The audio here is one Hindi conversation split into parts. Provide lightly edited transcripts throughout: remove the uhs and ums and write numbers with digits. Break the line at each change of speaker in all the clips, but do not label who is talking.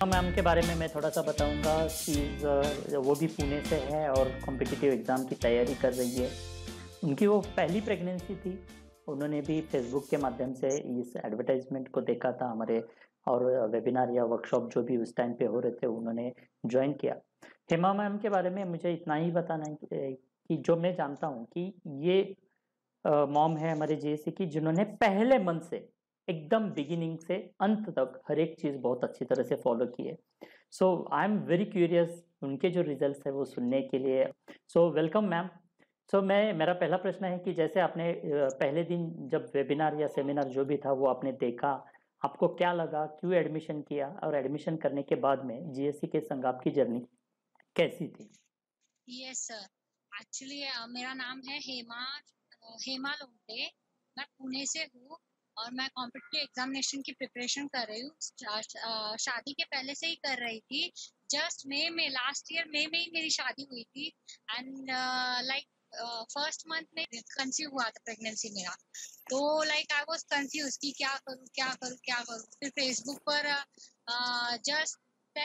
मैम के बारे में मैं थोड़ा-सा बताऊँगा कि वो भी पुणे से है और कॉम्पिटिटिव एग्ज़ाम की तैयारी कर रही है। उनकी वो पहली प्रेगनेंसी थी। उन्होंने भी फ़ेसबुक के माध्यम से इस एडवर्टाइज़मेंट को देखा था हमारे और वेबिनार या वर्कशॉप जो भी उस टाइम पे हो रहे थे, उन्होंने जॉइन किया। हेमा मैम के बारे में मुझे इतना ही बताना है कि जो मैं जानता हूँ कि ये मॉम है हमारे जेएससी की जिन्होंने पहले मंथ से एकदम बिगिनिंग से अंत तक हर एक चीज़ बहुत अच्छी तरह से फॉलो की है। So I am very curious उनके जो रिजल्ट्स है वो सुनने के लिए। So welcome ma'am. सो मैं मेरा पहला प्रश्न है कि जैसे आपने पहले दिन जब वेबिनार या सेमिनार जो भी था वो आपने देखा, आपको क्या लगा, क्यों एडमिशन किया और एडमिशन करने के बाद में जीएससी के संग आपकी जर्नी कैसी थी?
Yes sir. एक्चुअली मेरा नाम है हेमा लोमटे। मैं पुणे से हूँ और मैं कॉम्पिटिटिव एग्जामिनेशन की प्रिपरेशन कर रही हूँ। शादी के पहले से ही कर रही थी। जस्ट मई में लास्ट ईयर मई में ही मेरी शादी हुई थी एंड लाइक फर्स्ट मंथ में कंसीव हुआ था प्रेगनेंसी मेरा। तो लाइक आई वाज कंफ्यूज कि क्या करूँ। फिर फेसबुक पर जस्ट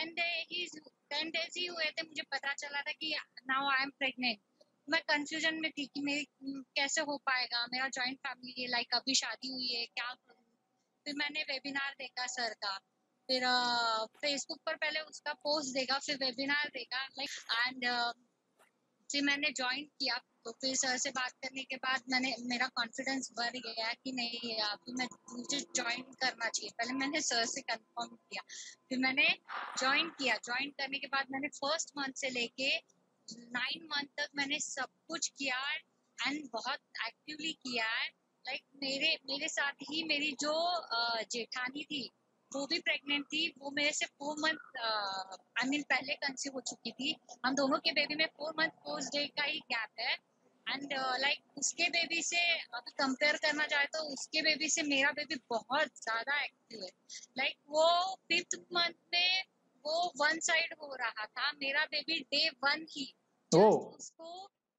10 डेज ही हुए थे, मुझे पता चला था कि नाउ आई एम प्रेग्नेंट। मैं कंफ्यूजन में थी कि मेरी कैसे हो पाएगा, मेरा जॉइंट फैमिली है, लाइक अभी शादी हुई है, क्या करूँ। फिर मैंने वेबिनार देखा सर का, फिर फेसबुक पर पहले उसका पोस्ट देखा, फिर वेबिनार देखा लाइक एंड फिर मैंने ज्वाइन किया। तो फिर सर से बात करने के बाद मेरा कॉन्फिडेंस बढ़ गया कि नहीं अभी मुझे ज्वाइन करना चाहिए। पहले मैंने सर से कंफर्म किया, फिर मैंने ज्वाइन किया। ज्वाइन करने के बाद मैंने फर्स्ट मंथ से लेके 9 मंथ तक मैंने सब कुछ किया एंड बहुत एक्टिवली किया है। लाइक मेरे साथ ही मेरी जो जेठानी थी वो भी प्रेग्नेंट थी। वो मेरे से 4 मंथ आई मीन पहले कंसीव हो चुकी थी। हम दोनों के बेबी में 4 मंथ पोस्ट डे का ही गैप है एंड लाइक उसके बेबी से अभी कंपेयर करना चाहे तो उसके बेबी से मेरा बेबी बहुत ज्यादा एक्टिव है। लाइक वो 5th मंथ में वो वन साइड हो रहा था, मेरा बेबी डे 1 ही
ओह!
जस्ट उसको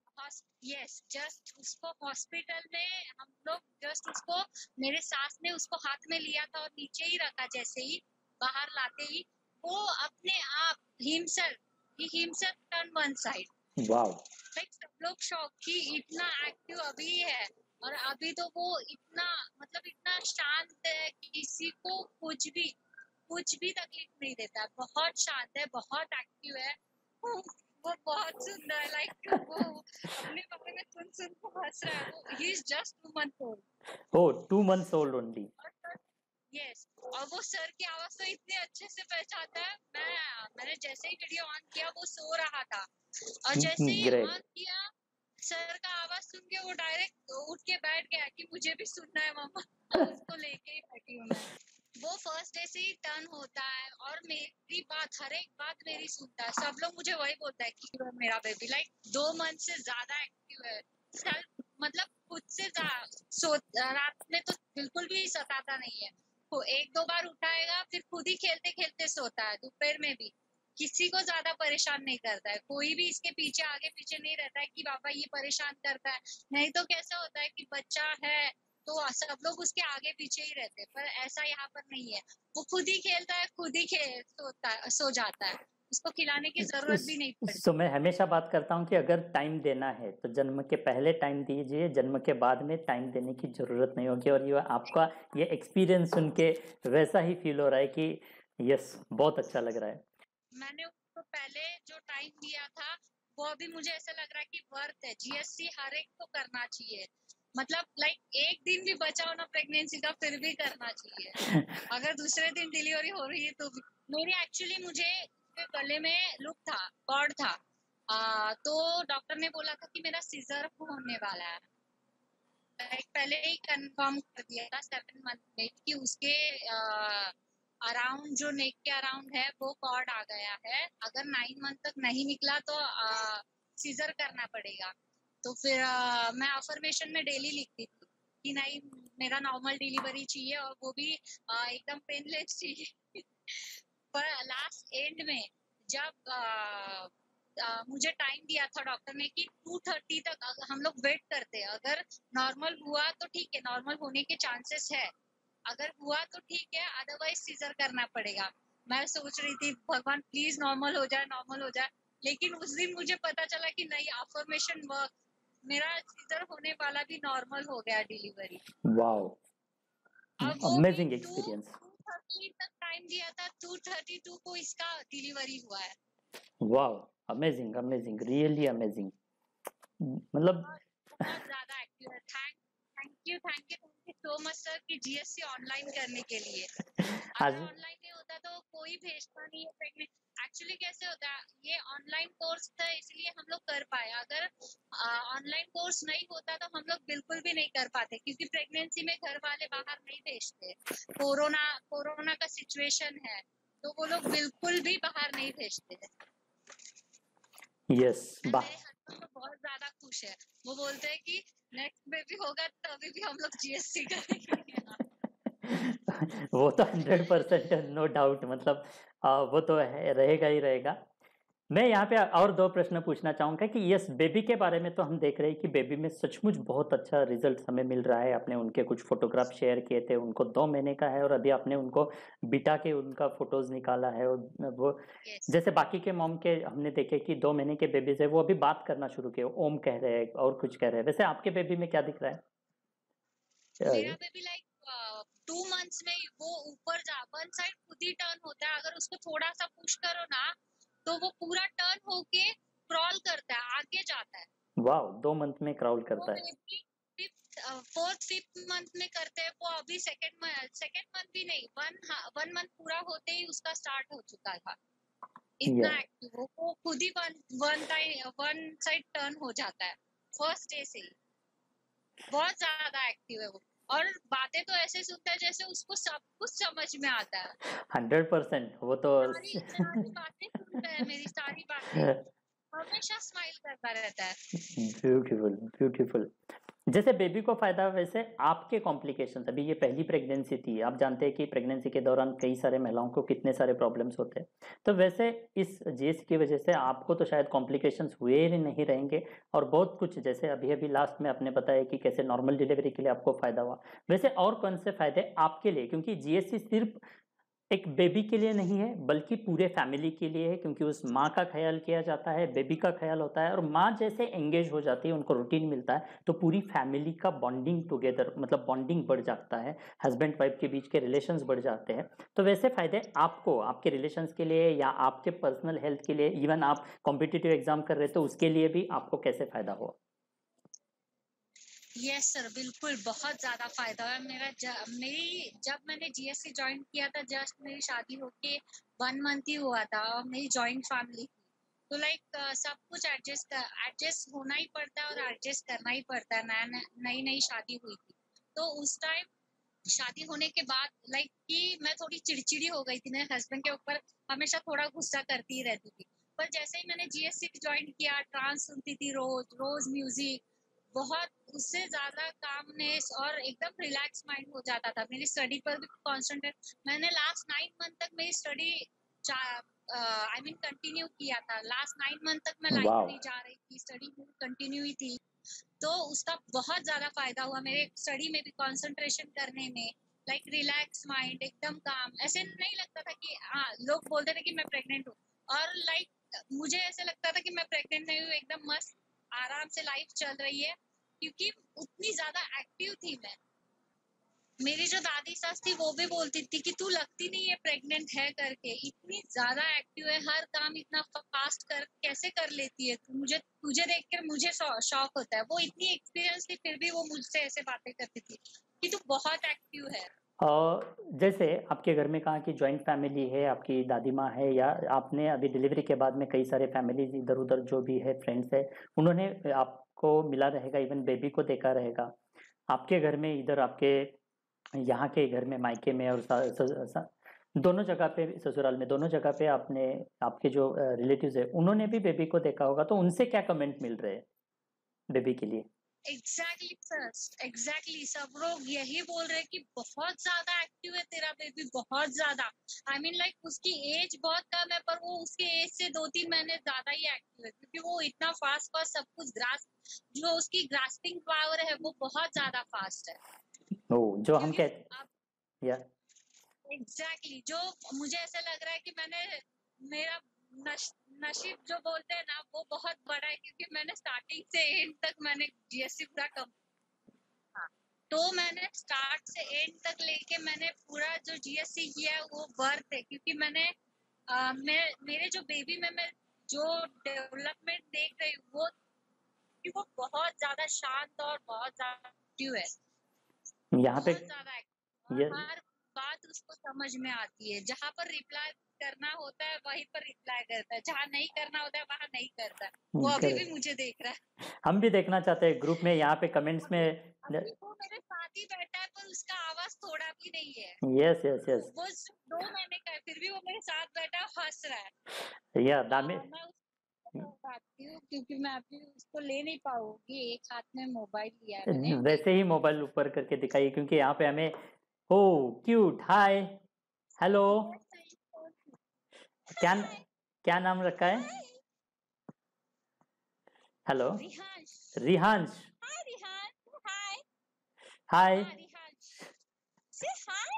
जस्ट उसको हॉस्पिटल में हम लोग जस्ट उसको मेरे सास ने उसको हाथ में लिया था और नीचे ही रखा, जैसे ही बाहर लाते ही वो अपने आप himself turn one side.
Wow!
Like सब लोग शौक कि इतना एक्टिव अभी है और अभी तो वो इतना मतलब इतना शांत है कि किसी को कुछ भी तकलीफ नहीं देता। बहुत शांत है, बहुत एक्टिव है। वो बहुत सुंदर है। लाइक वो अपने बारे में सुन के हंस रहा है। वो he is just 2 month old.
Oh! 2 months old only.
Yes, और वो सर की आवाज तो इतने अच्छे से पहचानता है। मैंने जैसे ही वीडियो ऑन किया वो सो रहा था और जैसे ही
ग्रेट।
ऑन किया सर का आवाज सुन के वो डायरेक्ट उठ के बैठ गया कि मुझे भी सुनना है मम्मा। और उसको लेके ही बैठी हूँ मैं। वो फर्स्ट डे से ही टर्न होता है और मेरी बात हर एक बात मेरी सुनता है। सब लोग मुझे वही बोलता है कि मेरा बेबी लाइक 2 मंथ से ज्यादा एक्टिव है। सेल्फ मतलब खुद से रात में तो बिल्कुल भी सताता नहीं है। वो 1-2 बार उठाएगा फिर खुद ही खेलते खेलते सोता है। दोपहर में भी किसी को ज्यादा परेशान नहीं करता है। कोई भी इसके पीछे आगे पीछे नहीं रहता है कि बाबा ये परेशान करता है। नहीं तो कैसा होता है कि बच्चा है तो सब लोग उसके आगे पीछे ही रहते हैं, पर ऐसा यहाँ पर नहीं है। वो खुद ही खेलता है, खुद ही सो जाता है। उसको खिलाने की जरूरत भी नहीं पड़ती।
सो मैं हमेशा बात करता हूँ कि अगर टाइम देना है तो जन्म के पहले टाइम दीजिए, जन्म के बाद में टाइम देने की ज़रूरत नहीं होगी। और ये आपका ये एक्सपीरियंस सुन के वैसा ही फील हो रहा है कि यस, बहुत अच्छा लग रहा है।
मैंने उसको पहले जो टाइम दिया था वो अभी मुझे ऐसा लग रहा है कि वर्थ है। जीएससी हर एक को करना चाहिए। मतलब लाइक एक दिन भी बचा हो ना प्रेगनेंसी का फिर भी करना चाहिए। अगर दूसरे दिन डिलीवरी हो रही है तो भी। मेरी एक्चुअली मुझे उसके गले में लुक था, कॉर्ड था। तो डॉक्टर ने बोला था कि मेरा सीजर होने वाला है। लाइक पहले ही कंफर्म कर दिया था 7 मंथ में कि उसके अराउंड जो नेक के अराउंड है वो कॉर्ड आ गया है। अगर 9 मंथ तक नहीं निकला तो सीजर करना पड़ेगा। तो फिर मैं अफर्मेशन में डेली लिखती थी कि नहीं मेरा नॉर्मल डिलीवरी चाहिए और वो भी एकदम पेनलेस चाहिए। पर लास्ट एंड में जब मुझे टाइम दिया था डॉक्टर ने कि 2:30 तक हम लोग वेट करते हैं। अगर नॉर्मल हुआ तो ठीक है, नॉर्मल होने के चांसेस है। अगर हुआ तो ठीक है, अदरवाइज सीजर करना पड़ेगा। मैं सोच रही थी भगवान प्लीज नॉर्मल हो जाए, नॉर्मल हो जाए। लेकिन उस दिन मुझे पता चला कि नहीं, अफर्मेशन वर्क, मेरा सीजर होने वाला भी नॉर्मल हो गया डिलीवरी।
वाओ,
और वो भी
अमेजिंग एक्सपीरियंस।
2:30 तक टाइम दिया था, 2:32 को इसका डिलीवरी हुआ है।
Wow, amazing amazing, really amazing. मतलब
बहुत ज्यादा एक्टिव है। Thank you so much sir कि जीएससी ऑनलाइन करने के लिए।
आज
अगर ऑनलाइन नहीं होता तो कोई भेजता नहीं है प्रेग्नेंट। एक्चुअली कैसे होता है, ये ऑनलाइन कोर्स था इसलिए हम लोग कर पाए। अगर ऑनलाइन कोर्स नहीं होता तो हम लोग बिल्कुल भी नहीं कर पाते, क्योंकि प्रेगनेंसी में घर वाले बाहर नहीं भेजते। कोरोना का सिचुएशन है, तो वो लोग बिल्कुल भी बाहर नहीं भेजते।
यस,
मेरे हस्बैंड तो बहुत ज्यादा खुश है। वो बोलते हैं कि नेक्स्ट बेबी होगा तभी भी हम लोग जीएससी करेंगे।
वो तो 100% नो डाउट, मतलब वो तो है, रहेगा ही रहेगा। मैं यहाँ पे और दो प्रश्न पूछना चाहूंगा कि यस, बेबी के बारे में तो हम देख रहे हैं कि बेबी में सचमुच बहुत अच्छा रिजल्ट हमें मिल रहा है। आपने उनके कुछ फोटोग्राफ शेयर किए थे, उनको 2 महीने का है और अभी आपने उनको बिठा के उनका फोटोज निकाला है। और वो
yes.
जैसे बाकी के मॉम के हमने देखे कि 2 महीने के बेबीज है, वो अभी बात करना शुरू किए, ओम कह रहे हैं और कुछ कह रहे हैं। वैसे आपके बेबी में क्या दिख रहा
मेरा
है?
बेबी लाइक 2 मंथ्स में वो ऊपर जा, वन साइड खुद ही टर्न होता है। अगर उसको थोड़ा सा पुश करो ना तो वो पूरा टर्न होके क्रॉल करता है, आगे जाता है।
वाह, 2 मंथ में क्राउल
वो
करता है।
बेबी फोर्थ फिफ्थ मंथ में करते हैं। वो अभी सेकेंड मंथ भी नहीं, वन मंथ पूरा होते ही उसका स्टार्ट हो चुका था। इतना
यस,
एक्टिव वो खुद ही वन साइड टर्न हो जाता है फर्स्ट डे से ही। बहुत ज्यादा एक्टिव है वो, और बातें तो ऐसे सुनता है जैसे उसको सब कुछ समझ में आता है।
100%, वो तो
सारी सारी बातें सुनता है, मेरी सारी बातें। हमेशा स्माइल करता रहता है।
Beautiful beautiful. जैसे बेबी को फायदा, वैसे आपके कॉम्प्लिकेशंस, अभी ये पहली प्रेगनेंसी थी, आप जानते हैं कि प्रेगनेंसी के दौरान कई सारे महिलाओं को कितने सारे प्रॉब्लम्स होते हैं। तो वैसे इस जीएस की वजह से आपको तो शायद कॉम्प्लिकेशंस हुए ही नहीं रहेंगे, और बहुत कुछ जैसे अभी अभी लास्ट में आपने बताया कि कैसे नॉर्मल डिलीवरी के लिए आपको फायदा हुआ। वैसे और कौन से फायदे आपके लिए, क्योंकि जीएससी सिर्फ एक बेबी के लिए नहीं है बल्कि पूरे फैमिली के लिए है, क्योंकि उस माँ का ख्याल किया जाता है, बेबी का ख्याल होता है, और माँ जैसे एंगेज हो जाती है, उनको रूटीन मिलता है, तो पूरी फैमिली का बॉन्डिंग टुगेदर, मतलब बॉन्डिंग बढ़ जाता है, हस्बैंड वाइफ के बीच के रिलेशंस बढ़ जाते हैं। तो वैसे फायदे आपको आपके रिलेशंस के लिए या आपके पर्सनल हेल्थ के लिए, इवन आप कॉम्पिटिटिव एग्जाम कर रहे तो उसके लिए भी आपको कैसे फायदा हुआ?
यस सर, बिल्कुल बहुत ज्यादा फायदा हुआ मेरा। जब मैंने जीएससी ज्वाइन किया था, जस्ट मेरी शादी होके 1 मंथ ही हुआ था, और मेरी जॉइंट फैमिली थी। तो लाइक सब कुछ एडजस्ट होना ही पड़ता है और एडजस्ट करना ही पड़ता है। नई नई शादी हुई थी, तो उस टाइम शादी होने के बाद लाइक कि मैं थोड़ी चिड़चिड़ी हो गई थी। मेरे हस्बैंड के ऊपर हमेशा थोड़ा गुस्सा करती ही रहती थी। पर जैसे ही मैंने जीएससी ज्वाइन किया, ट्रांस सुनती थी रोज रोज म्यूजिक, बहुत उससे ज्यादा कामनेस और एकदम रिलैक्स माइंड हो जाता था। मेरी स्टडी पर भी कॉन्सेंट्रेट, मैंने लास्ट 9 मंथ तक मेरी स्टडी कंटिन्यू किया था। लास्ट 9 मंथ तक मैं
वाह,
लाइब्रेरी जा रही थी, स्टडी कंटिन्यू ही थी। तो उसका बहुत ज्यादा फायदा हुआ मेरे स्टडी में भी कंसंट्रेशन करने में। लाइक रिलैक्स माइंड, एकदम काम। ऐसे नहीं लगता था कि हाँ, लोग बोलते थे कि मैं प्रेग्नेंट हूँ, और लाइक मुझे ऐसे लगता था कि मैं प्रेग्नेंट नहीं हूँ, एकदम मस्त आराम से लाइफ चल रही है, क्योंकि उतनी ज्यादा एक्टिव थी मैं। मेरी जो दादी सास थी वो भी बोलती थी कि तू लगती नहीं है प्रेग्नेंट है करके, इतनी ज्यादा एक्टिव है, हर काम इतना फास्ट कैसे कर लेती है तू। तुझे देखकर मुझे शौक होता है। वो इतनी एक्सपीरियंस थी, फिर भी वो मुझसे ऐसे बातें करती थी कि तू बहुत एक्टिव है।
और जैसे आपके घर में कहा कि जॉइंट फैमिली है, आपकी दादी माँ है, या आपने अभी डिलीवरी के बाद में कई सारे फैमिलीज इधर उधर जो भी है फ्रेंड्स है, उन्होंने आपको मिला रहेगा, इवन बेबी को देखा रहेगा। आपके घर में, इधर आपके यहाँ के घर में, मायके में और दोनों जगह पे, ससुराल में, दोनों जगह पे आपने, आपके जो रिलेटिव्स है उन्होंने भी बेबी को देखा होगा, तो उनसे क्या कमेंट मिल रहे हैं बेबी के लिए?
एग्जैक्टली सर, एग्जैक्टली सब लोग यही बोल रहे हैं कि बहुत ज्यादा एक्टिव है तेरा बेबी, बहुत ज्यादा। लाइक उसकी एज बहुत कम है, पर वो उसके एज से 2-3 महीने ज्यादा ही एक्टिव है, क्योंकि वो इतना फास्ट फास्ट सब कुछ जो उसकी ग्रास्पिंग पावर है वो बहुत ज्यादा फास्ट है।
ओ, जो हम
क्योंकि
कहते, या
एग्जैक्टली जो मुझे ऐसा लग रहा है कि मैंने मेरा नसीब जो बोलते हैं ना वो बहुत बड़ा है, क्योंकि मैंने स्टार्टिंग से एंड तक मैंने जीएससी पूरा हाँ, तो मैंने स्टार्ट से एंड तक लेके मैंने पूरा जो जीएससी किया है वो वर्थ है, क्योंकि मैंने मेरे जो बेबी में मैं जो डेवलपमेंट देख रही हूँ वो कि वो बहुत ज्यादा शांत और बहुत ज्यादा एक्टिव है,
यहाँ पे
बहुत ज्यादा एक्टिव,
ये
और हर बात उसको समझ में आती है। जहाँ पर रिप्लाई करना होता है वहीं पर रिप्लाई करता है, जहाँ नहीं करना होता है वहाँ नहीं करता है। वो अभी भी मुझे देख रहा है।
हम भी देखना चाहते हैं ग्रुप में, यहाँ पे कमेंट्स में।
अभी वो मेरे साथ ही बैठा है पर उसका आवाज थोड़ा भी नहीं है।
यस यस यस,
वो 2 महीने का है फिर भी वो मेरे साथ बैठा है, हंस रहा है।
या दामी।
मैं उसको बताती हूँ क्योंकि मैं अभी उसको ले नहीं पाऊंगी, एक हाथ में मोबाइल लिया है मैंने।
वैसे ही मोबाइल ऊपर करके दिखाइए, क्योंकि यहाँ पे हमें हो क्यूट, हाय, हेलो, क्या क्या नाम रखा है? Hello,
Rihansh.
Rihansh.
Hi Rihansh, hi.
Hi.
हाँ रिहांश, से हाय।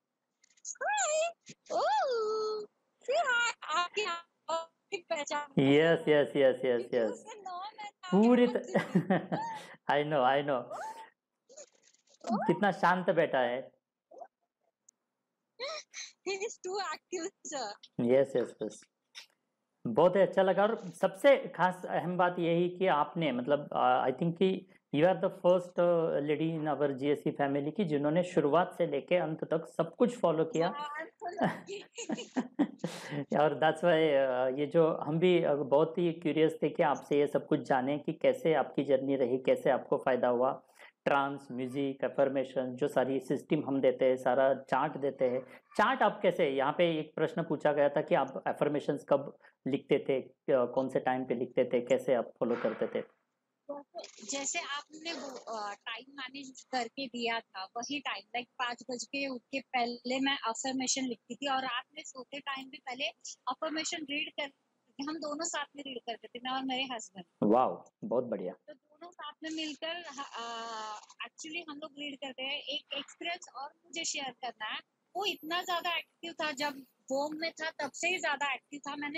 हाय, ओह, से हाय। आपकी आपकी पहचान
यस यस यस यस
क्योंकि
यस,
उसका नाम है ना
पूरी
रिहांश।
आई नो आई नो, कितना शांत बैठा है।
He is too active, sir.
Yes yes yes, बहुत ही अच्छा लगा। और सबसे खास अहम बात यही कि आपने मतलब आई थिंक कि you are the first lady in our GSC family की जिन्होंने शुरुआत से लेके अंत तक सब कुछ फॉलो किया।
Wow, I'm so lucky.
और दैट्स वाई ये जो हम भी बहुत ही क्यूरियस थे कि आपसे ये सब कुछ जानें कि कैसे आपकी जर्नी रही, कैसे आपको फायदा हुआ। ट्रांस, म्यूजिक, एफर्मेशन, जो सारी सिस्टम हम देते हैं, सारा चार्ट देते हैं। चार्ट आप कैसे, यहाँ पे एक प्रश्न पूछा गया था कि आप एफर्मेशंस कब लिखते थे, कौन से टाइम पे लिखते थे, कैसे आप फॉलो करते थे?
जैसे आपने वो टाइम मैनेज करके दिया था वही टाइम, लाइक 5 बज के उठ के पहले मैं अफर्मेशन लिखती थी, और रात में सोते टाइम भी पहले अफर्मेशन रीड कर, हम दोनों साथ में रीड करते थे, मैं और मेरे हस्बैंड।
वाह, बहुत बढ़िया।
तो दोनों साथ में मिलकर एक्चुअली हम लोग रीड करते हैं। एक एक्सपीरियंस और मुझे शेयर करना है। वो इतना ज्यादा एक्टिव था जब होम में था, तब से ही ज्यादा एक्टिव था। मैंने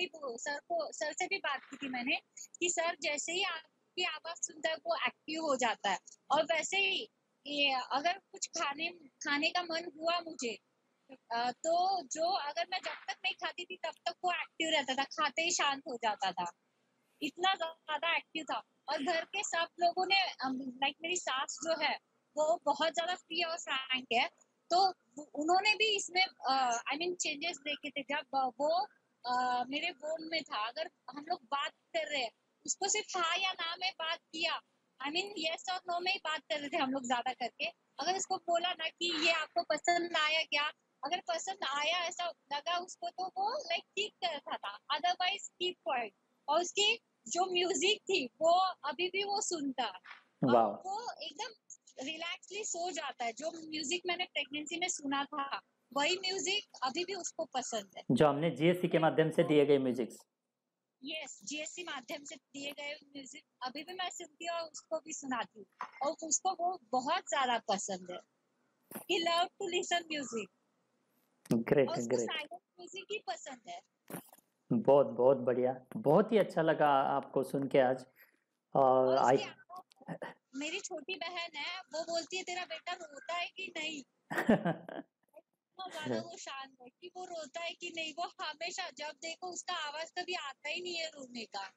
सर से भी बात की थी मैंने कि सर जैसे ही आपकी आवाज सुनता है वो एक्टिव हो जाता है। और वैसे ही ये अगर कुछ खाने का मन हुआ मुझे, तो जो अगर मैं जब तक नहीं खाती थी तब तक वो एक्टिव रहता था, खाते ही शांत हो जाता था, इतना ज्यादा एक्टिव था। और घर के सब लोगों ने, लाइक मेरी सास जो है वो बहुत ज्यादा फ्री और फ्रैंक है, तो उन्होंने भी इसमें आई मीन चेंजेस देखे थे। जब वो मेरे होम में था, अगर हम लोग बात कर रहे हैं, उसको सिर्फ हाँ या ना में बात किया, आई मीन यस और नो में ही बात कर रहे थे हम लोग ज्यादा करके। अगर उसको बोला ना कि ये आपको पसंद आया क्या, अगर पसंद आया ऐसा लगा उसको, तो वो लाइक ठीक करता था, अदरवाइज कीप क्वाइट। और उसकी जो म्यूजिक थी वो अभी भी वो सुनता, और
वाह,
वो एकदम रिलैक्सली सो जाता है। जो म्यूजिक मैंने प्रेगनेंसी में सुना था वही म्यूजिक अभी भी उसको पसंद है।
जो हमने जीएससी के माध्यम से दिए गए म्यूजिक्स।
यस, जीएससी माध्यम से दिए गए म्यूजिक अभी भी मैं सुनती हूँ और उसको भी सुनाती हूँ, और उसको वो बहुत ज्यादा पसंद है। He love to listen music,
great
और उसको
ग्रेट,
साइलेंट म्यूजिक ही पसंद है।
बहुत बहुत बढ़िया, बहुत ही अच्छा लगा आपको सुन के आज। और
और
आई
उसकी मेरी छोटी बहन है, वो बोलती है तेरा बेटा रोता है कि नहीं। इतना ज्यादा वो शांत है कि वो रोता है कि नहीं, वो हमेशा जब देखो उसका आवाज कभी आता ही नहीं है रोने का,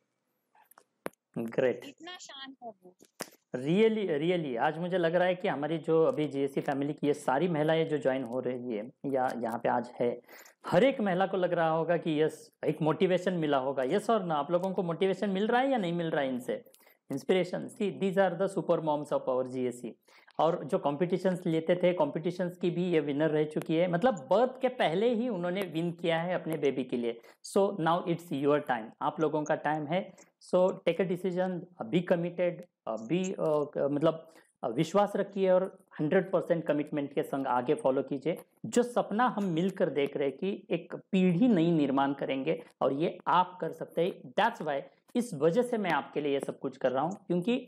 ग्रेट,
इतना शांत है वो।
रियली रियली आज मुझे लग रहा है कि हमारी जो अभी जीएससी फैमिली की ये सारी महिलाएं जो ज्वाइन हो रही है या यहाँ पे आज है, हर एक महिला को लग रहा होगा कि यस, एक मोटिवेशन मिला होगा। यस और ना, आप लोगों को मोटिवेशन मिल रहा है या नहीं मिल रहा है इनसे? Inspiration, see these are the super moms of our GSC. और जो कॉम्पिटिशन्स लेते थे, कॉम्पिटिशन्स की भी ये विनर रह चुकी है, मतलब बर्थ के पहले ही उन्होंने विन किया है अपने बेबी के लिए। So now it's your time, आप लोगों का टाइम है। So take a decision, be committed, be मतलब विश्वास रखिए और 100% कमिटमेंट के संग आगे फॉलो कीजिए। जो सपना हम मिलकर देख रहे हैं कि एक पीढ़ी नई निर्माण करेंगे, और ये आप कर सकते हैं। दैट्स वाई, इस वजह से मैं आपके लिए ये सब कुछ कर रहा हूँ, क्योंकि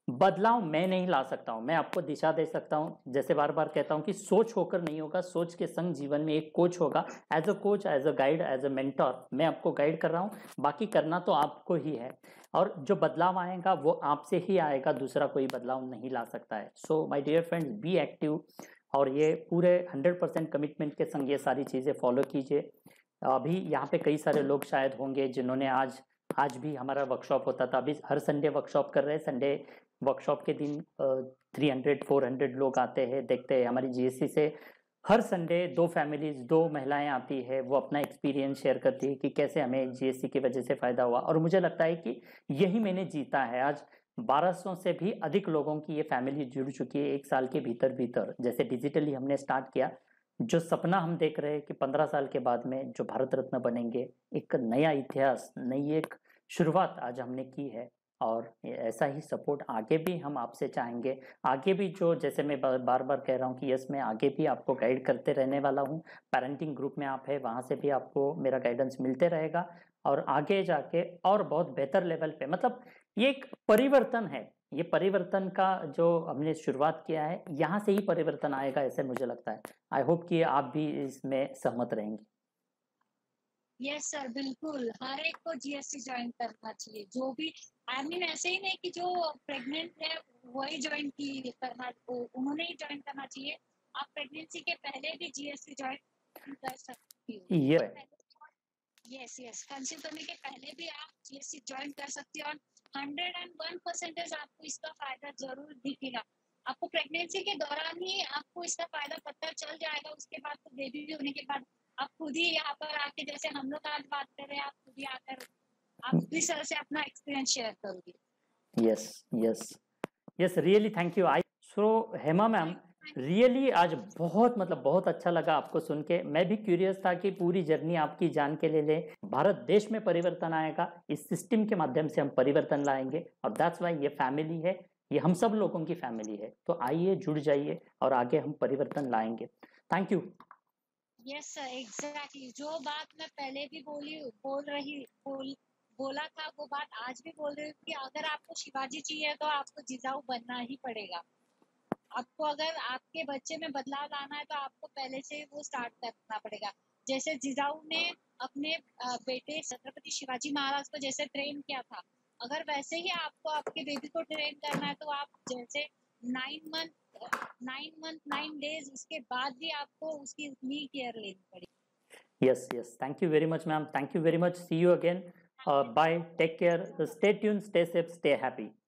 बदलाव मैं नहीं ला सकता हूँ, मैं आपको दिशा दे सकता हूँ। जैसे बार बार कहता हूँ कि सोच होकर नहीं होगा, सोच के संग जीवन में एक कोच होगा। As a coach, as a guide, as a mentor मैं आपको गाइड कर रहा हूँ, बाकी करना तो आपको ही है। और जो बदलाव आएगा वो आपसे ही आएगा, दूसरा कोई बदलाव नहीं ला सकता है। So my dear friends, be active और ये पूरे 100% कमिटमेंट के संग ये सारी चीज़ें फॉलो कीजिए। अभी यहाँ पे कई सारे लोग शायद होंगे जिन्होंने आज भी हमारा वर्कशॉप होता था, अभी हर संडे वर्कशॉप कर रहे हैं। संडे वर्कशॉप के दिन 300-400 लोग आते हैं, देखते हैं हमारी जीएससी से। हर संडे 2 फैमिलीज, 2 महिलाएं आती है, वो अपना एक्सपीरियंस शेयर करती है कि कैसे हमें जीएससी की वजह से फायदा हुआ। और मुझे लगता है कि यही मैंने जीता है। आज 1200 से भी अधिक लोगों की ये फैमिली जुड़ चुकी है 1 साल के भीतर भीतर। जैसे डिजिटली हमने स्टार्ट किया, जो सपना हम देख रहे हैं कि 15 साल के बाद में जो भारत रत्न बनेंगे, एक नया इतिहास, नई एक शुरुआत आज हमने की है। और ऐसा ही सपोर्ट आगे भी हम आपसे चाहेंगे। आगे भी जो, जैसे मैं बार बार कह रहा हूँ कि यस, मैं आगे भी आपको गाइड करते रहने वाला हूँ। पेरेंटिंग ग्रुप में आप है, वहाँ से भी आपको मेरा गाइडेंस मिलते रहेगा। और आगे जाके और बहुत बेहतर लेवल पे, मतलब ये एक परिवर्तन है, ये परिवर्तन का जो हमने शुरुआत किया है, यहाँ से ही परिवर्तन आएगा, ऐसे मुझे लगता है। आई होप कि आप भी इसमें सहमत रहेंगे।
यस सर, बिल्कुल हर एक को जीएससी ज्वाइन करना चाहिए। जो भी ऐसे ही नहीं कि जो प्रेग्नेंट है वही ज्वाइन की करना, उन्होंने ही ज्वाइन करना चाहिए। आप प्रेगनेंसी के पहले भी जीएससी ज्वाइन कर सकती हो।
ये
यस यस, कंसीव करने के पहले भी आप जीएससी ज्वाइन कर सकती हो। और 101% आपको इसका फायदा जरूर दिखेगा। आपको प्रेगनेंसी के दौरान ही आपको इसका फायदा पता चल जाएगा। उसके बाद तो बेबी होने के बाद आप खुद ही यहाँ पर आके, जैसे हम लोग आज बात कर रहे हैं, आप खुद ही आकर आप भी सर से अपना एक्सपीरियंस शेयर करोगे।
Yes yes yes, really thank you. I saw Hema ma'am, really आज बहुत, मतलब बहुत अच्छा लगा आपको सुन के। मैं भी क्यूरियस था कि पूरी जर्नी आपकी जान के ले ले। भारत देश में परिवर्तन आएगा, इस सिस्टम के माध्यम से हम परिवर्तन लाएंगे। और दैट्स वाई ये फैमिली है, ये हम सब लोगों की फैमिली है। तो आइए, जुड़ जाइए और आगे हम परिवर्तन लाएंगे। Thank you.
Yes sir, exactly जो बात मैं पहले भी बोला था, वो बात आज भी बोल रही हूँ कि अगर आपको शिवाजी चाहिए तो आपको जिजाऊ बनना ही पड़ेगा। आपको अगर आपके बच्चे में बदलाव लाना है तो आपको पहले से वो स्टार्ट करना पड़ेगा। जैसे जिजाऊ ने अपने बेटे छत्रपति शिवाजी महाराज को जैसे ट्रेन किया था, अगर वैसे ही आपको आपके बेबी को ट्रेन करना है तो आप जैसे 9 मंथ 9 डेज उसके बाद भी आपको उसकी उतनी केयर लेनी पड़ेगी।
Yes yes, thank you very much ma'am, thank you very much. See you again. Bye, take care, stay tune, stay safe, stay happy.